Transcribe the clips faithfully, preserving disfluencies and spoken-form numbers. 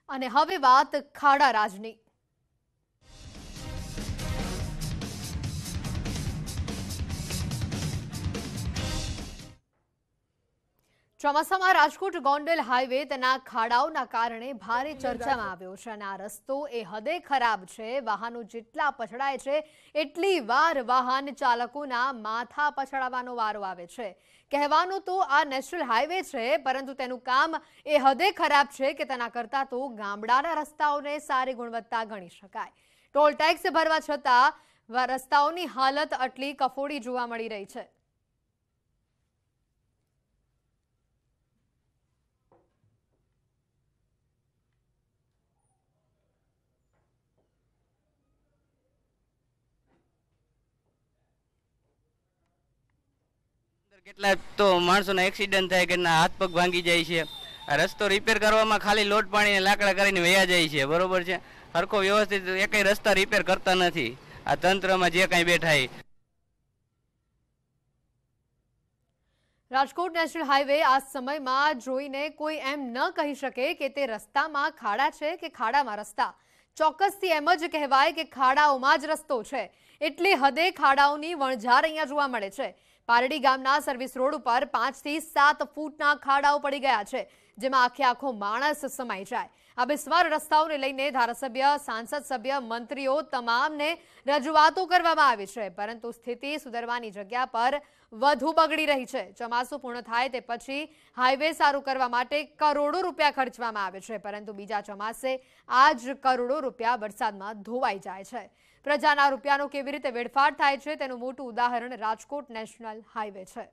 અને હવે વાત ખાડા રાજની। ચોમાસામાં રાજકોટ ગોંડલ હાઈવે તેના ખાડાઓના કારણે ભારે ચર્ચામાં આવ્યો છે અને આ રસ્તો એ હદે ખરાબ છે। વાહનો જેટલા પછડાય છે એટલી વાર વાહન ચાલકોના માથા પછડાવવાનો વારો આવે છે। કહેવાનું તો આ નેશનલ હાઈવે છે, પરંતુ તેનું કામ એ હદે ખરાબ છે કે તેના કરતાં તો ગામડાના રસ્તાઓને સારી ગુણવત્તા ગણી શકાય। ટોલ ટેક્સ ભરવા છતાં રસ્તાઓની હાલત આટલી કફોડી જોવા મળી રહી છે। કેટલાક તો માણસોના એક્સિડન્ટ થાય, કે હાથ પગ ભાંગી જાય છે। આ રસ્તો રિપેર કરવામાં ખાલી લોટ પાણી લાકડા કરીને વયા જાય છે, બરોબર છે। સરખો વ્યવસ્થિત એકેય રસ્તા રિપેર કરતા નથી આ તંત્રમાં જે કાંઈ બેઠા છે। રાજકોટ નેશનલ હાઈવે આ સમયમાં જોઈને કોઈ એમ ન કહી શકે કે તે રસ્તામાં ખાડા છે કે ખાડામાં રસ્તા। ચોક્કસથી એમ જ કહેવાય કે ખાડાઓમાં જ રસ્તો છે। એટલી હદે ખાડાઓની વણઝાર અહીંયા જોવા મળે છે। પારડી ગામના સર્વિસ રોડ ઉપર પાંચ થી સાત ફૂટના ખાડાઓ પડી ગયા છે, જેમાં આખે આખો માણસ સમાઈ જાય। આ બિસ્માર રસ્તાઓને લઈને ધારાસભ્ય, સાંસદ સભ્ય, મંત્રીઓ તમામને રજૂઆતો કરવામાં આવી છે, પરંતુ સ્થિતિ સુધરવાની જગ્યા પર વધુ બગડી રહી છે। ચોમાસું પૂર્ણ થાય તે પછી હાઈવે સારું કરવા માટે કરોડો રૂપિયા ખર્ચવામાં આવે છે, પરંતુ બીજા ચોમાસે આ જ કરોડો રૂપિયા વરસાદમાં ધોવાઈ જાય છે। પ્રજાના રૂપિયાનો કેવી રીતે વેડફાટ થાય છે તેનું મોટું ઉદાહરણ રાજકોટ નેશનલ હાઈવે છે।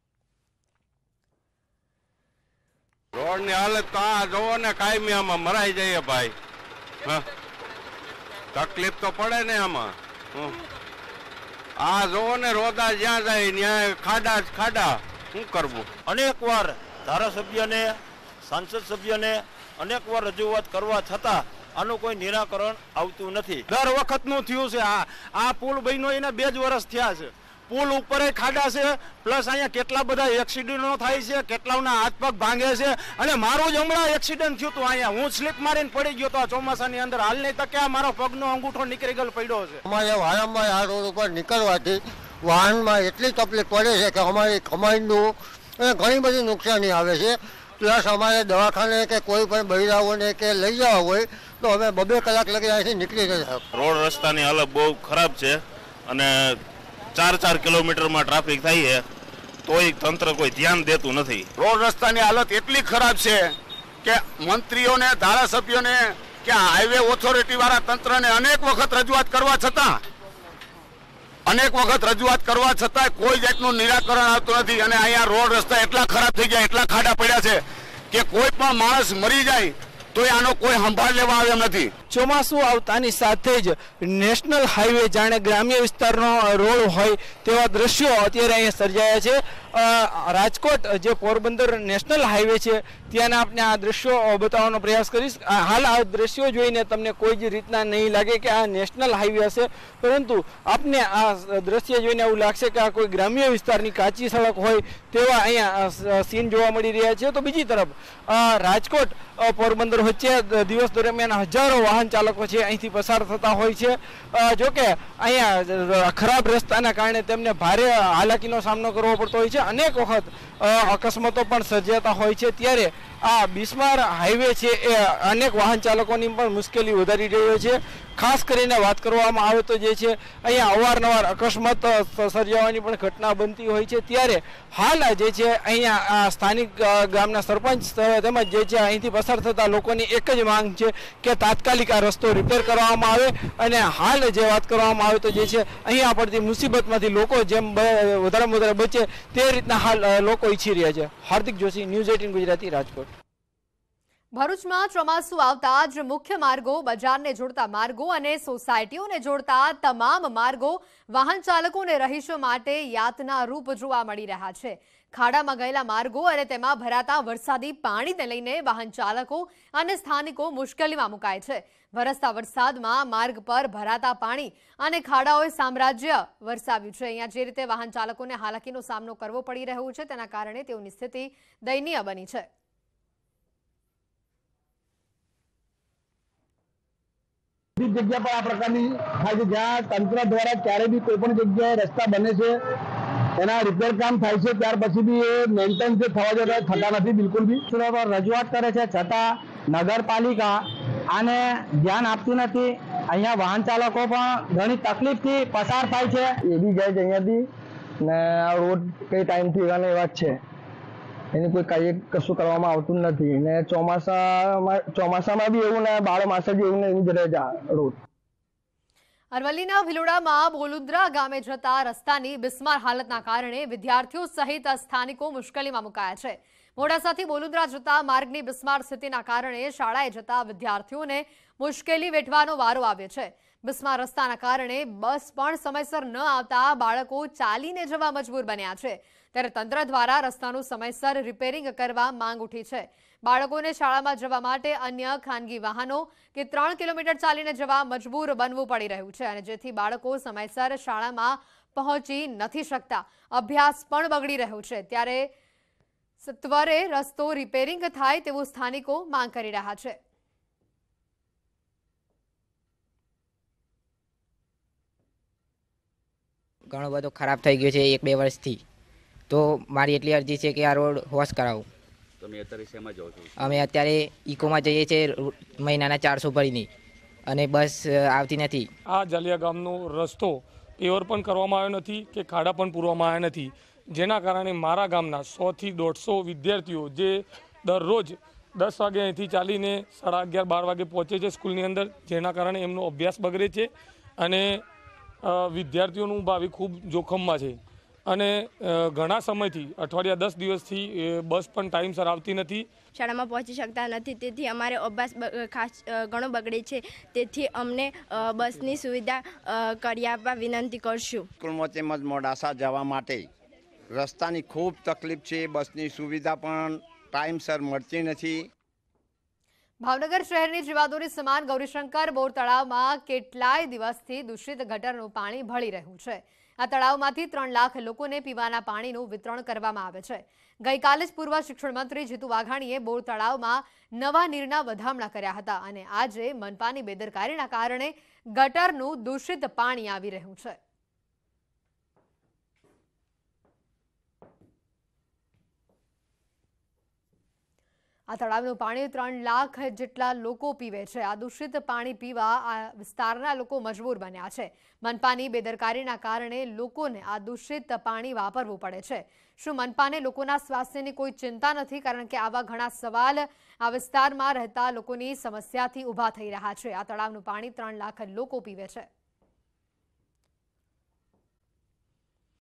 રોડની હાલત તો આ જોવો ને, કાયમી આમાં મરાઈ જઈએ ભાઈ। તકલીફ તો પડે ને આમાં। આ જોવો ને, રોદા જ્યાં જાય ત્યાં ખાડા જ ખાડા, શું કરવું? અનેક વાર ધારાસભ્યને, સાંસદ સભ્યને અનેક વાર રજૂઆત કરવા છતાં આનું કોઈ નિરાકરણ આવતું નથી। દર વખતનું થયું છે। આ આ પુલ બન્યો એને બે જ વર્ષ થયા છે। પુલ ઉપર ખાડા છે, પ્લસ અહીંયા કેટલા બધા એક્સિડન્ટો થાય છે, કેટલાના હાથ પગ ભાંગે છે। અને મારું જ હમણાં એક્સિડન્ટ થયું હતું અહીંયા, હું સ્લીપ મારીને પડી ગયો હતો આ ચોમાસાની અંદર। હાલની તકે આ મારો પગનો અંગૂઠો નીકળી ગયેલો પડ્યો છે। અમારે વારંવાર આ રોડ ઉપર નીકળવાથી વાહનમાં એટલી તકલીફ પડે છે કે અમારી કમાઈનું ઘણી બધી નુકસાની આવે છે। પ્લસ અમારે દવાખાને કે કોઈ પણ બૈરાઓને કે લઈ જવા હોય તો અમે બબે કલાક લગી અહીંથી નીકળી ગયા। રોડ રસ્તાની હાલત બહુ ખરાબ છે અને ચાર ચાર કિલોમીટરમાં ટ્રાફિક થાય છે, તોય તંત્ર કોઈ ધ્યાન દેતું નથી। રોડ રસ્તાની હાલત એટલી ખરાબ છે કે મંત્રીઓને, ધારાસભ્યોને કે હાઈવે ઓથોરિટી વાળા તંત્રને અનેક વખત રજૂઆત કરવા છતાં અનેક વખત રજૂઆત કરવા છતાં કોઈ જાતનું નિરાકરણ આવતું નથી। અને અહીંયા રોડ રસ્તા એટલા ખરાબ થઈ ગયા, એટલા ખાડા પડ્યા છે કે કોઈ પણ માણસ મરી જાય તો આનો કોઈ સંભાળ લેવા આવે એમ નથી। ચોમાસું આવતાની સાથે જ નેશનલ હાઈવે જાણે ગ્રામ્ય વિસ્તારનો રોડ હોય તેવા દ્રશ્યો અત્યારે અહીંયા સર્જાયા છે। રાજકોટ જે પોરબંદર નેશનલ હાઈવે છે ત્યાંના આપણે આ દ્રશ્યો બતાવવાનો પ્રયાસ કરીશ। હાલ આ દ્રશ્યો જોઈને તમને કોઈ જ રીતના નહીં લાગે કે આ નેશનલ હાઈવે હશે, પરંતુ આપને આ દ્રશ્ય જોઈને એવું લાગશે કે આ કોઈ ગ્રામ્ય વિસ્તારની કાચી સડક હોય તેવા અહીંયા સીન જોવા મળી રહ્યા છે। તો બીજી તરફ રાજકોટ પોરબંદર વચ્ચે દિવસ દરમિયાન હજારો વાહન ચાલકો છે અહીંથી પસાર થતા હોય છે। જોકે અહીંયા ખરાબ રસ્તાના કારણે તેમને ભારે હાલાકીનો સામનો કરવો પડતો હોય છે। અનેક વખત અકસ્માતો પણ સર્જાતા હોય છે, ત્યારે આ બિસ્માર હાઈવે છે એ અનેક વાહન ચાલકોની પણ મુશ્કેલી વધારી રહ્યો છે। ખાસ કરીને વાત કરવામાં આવે તો જે છે અહીંયા અવારનવાર અકસ્માત સર્જાવાની પણ ઘટના બનતી હોય છે, ત્યારે હાલ જે છે અહીંયા સ્થાનિક ગામના સરપંચ તેમજ જે છે અહીંથી પસાર થતા લોકોની એક જ માંગ છે કે તાત્કાલિક આ રસ્તો રિપેર કરવામાં આવે અને હાલ જે વાત કરવામાં આવે તો જે છે અહીંયા પડતી મુસીબતમાંથી લોકો જેમ વધારેમાં વધારે બચે તે રીતના હાલ લોકો ઈચ્છી રહ્યા છે। Hardik Joshi, News eighteen Gujarati, Rajkot. ભરૂચમાં ચોમાસું આવતા જ મુખ્ય માર્ગો, બજારને જોડતા માર્ગો અને સોસાયટીઓને જોડતા તમામ માર્ગો વાહન ચાલકો અને રહીશો માટે યાતના રૂપ જોવા મળી રહ્યા છે। ખાડામાં ગયેલા માર્ગો અને તેમાં ભરાતા વરસાદી પાણીને લઈને વાહન ચાલકો અને સ્થાનિકો મુશ્કેલીમાં મુકાય છે। વરસતા વરસાદમાં માર્ગ પર ભરાતા પાણી અને ખાડાઓએ સામ્રાજ્ય વરસાવ્યું છે। અહીંયા જે રીતે વાહન ચાલકોને હાલાકીનો સામનો કરવો પડી રહ્યો છે તેના કારણે તેઓની સ્થિતિ દયનીય બની છે। જગ્યા પર આ પ્રકારની થાય છે, જ્યાં તંત્ર દ્વારા ક્યારે બી કોઈ પણ જગ્યાએ રસ્તા બને છે એના રિપેર કામ થાય છે, ત્યાર પછી બી એ મેન્ટેન જે થવા જતા થતા નથી બિલકુલ બી. રજૂઆત કરે છે છતાં નગરપાલિકા આને ધ્યાન આપતી નથી. અહીંયા વાહન ચાલકો પણ ઘણી તકલીફથી પસાર થાય છે, એ બી જાય છે અહીંયાથી ને આ રોડ કઈ ટાઈમથી એવા એવા જ છે, એની કોઈ કઈ કશું કરવામાં આવતું નથી ને ચોમાસામાં ચોમાસામાં બી એવું ને બારો માસે બી એવું ને એવું જ રહે છે રોડ. અરવલ્લીના ભિલોડામાં બોલુદ્રા ગામે જતા રસ્તાની બિસ્માર હાલતના કારણે વિદ્યાર્થીઓ સહિત સ્થાનિકો મુશ્કેલીમાં મુકાયા છે. મોડાસાથી બોલુદ્રા જતા માર્ગની બિસ્માર સ્થિતિના કારણે શાળાએ જતા વિદ્યાર્થીઓને મુશ્કેલી વેઠવાનો વારો આવ્યો છે. બિસ્માર રસ્તાના કારણે બસ પણ સમયસર ન આવતા બાળકો ચાલીને જવા મજબૂર બન્યા છે. ત્યારે તંત્ર દ્વારા રસ્તાનું સમયસર રિપેરિંગ કરવા માંગ ઉઠી છે. બાળકોને શાળામાં જવા માટે અન્ય ખાનગી વાહનો કે ત્રણ કિલોમીટર ચાલીને જવા મજબૂર બનવું પડી રહ્યું છે, અને જેથી બાળકો સમયસર શાળામાં પહોંચી નથી શકતા. અભ્યાસ પણ બગડી રહ્યો છે. ત્યારે સત્વરે રસ્તો રિપેરિંગ થાય તેવું સ્થાનિકો માંગ કરી રહ્યા છે. ઘણો બધો ખરાબ થઈ ગયો છે એક બે વર્ષથી, તો મારી એટલી અરજી છે કે આ રોડ વોશ કરાવું. તમે અત્યારે શેમાં જાઓ છો? અમે અત્યારે ઇકોમાં જઈએ છીએ મહિનાના ચારસો ભરીને, અને બસ આવતી નથી. આ જાલિયા ગામનો રસ્તો પેવર પણ કરવામાં આવ્યો નથી કે ખાડા પણ પૂરવામાં આવ્યા નથી, જેના કારણે મારા ગામના સોથી દોઢસો વિદ્યાર્થીઓ જે દરરોજ દસ વાગે અહીંથી ચાલીને સાડા અગિયાર બાર વાગે પહોંચે છે સ્કૂલની અંદર, જેના કારણે એમનો અભ્યાસ બગડે છે અને વિદ્યાર્થીઓનું ભાવિ ખૂબ જોખમમાં છે. અને ઘણા સમયથી અઠવાડિયા દસ દિવસથી બસ પણ ટાઈમસર આવતી નથી, શાળામાં પહોંચી શકતા નથી. તેથી અમારે અભ્યાસ ખાસ ઘણો બગડે છે. તેથી અમને બસની સુવિધા કરી આપવા વિનંતી કરશું. સ્કૂલમાં તેમજ મોડાસા જવા માટે રસ્તાની ખૂબ તકલીફ છે, બસની સુવિધા પણ ટાઈમસર મળતી નથી. ભાવનગર શહેરની જીવાદોરી સમાન ગૌરીશંકર બોર તળાવમાં કેટલાય દિવસથી દૂષિત ગટરનું પાણી ભળી રહ્યું છે. આ તળાવમાંથી ત્રણ લાખ લોકોને પીવાના પાણીનું વિતરણ કરવામાં આવે છે. ગઈકાલે જ પૂર્વ શિક્ષણ મંત્રી જીતુ વાઘાણીએ બોર તળાવમાં નવા નીરના વધામણા કર્યા હતા, અને આજે મનપાની બેદરકારીના કારણે ગટરનું દૂષિત પાણી આવી રહ્યું છે. આ તળાવનું પાણી ત્રણ લાખ જેટલા લોકો પીવે છે. આ દૂષિત પાણી પીવા આ વિસ્તારના લોકો મજબૂર બન્યા છે. મનપાની બેદરકારીના કારણે લોકોને આ દૂષિત પાણી વાપરવું પડે છે. શું મનપાને લોકોના સ્વાસ્થ્યની કોઈ ચિંતા નથી? કારણ કે આવા ઘણા સવાલ આ વિસ્તારમાં રહેતા લોકોની સમસ્યાથી ઊભા થઈ રહ્યા છે. આ તળાવનું પાણી ત્રણ લાખ લોકો પીવે છે.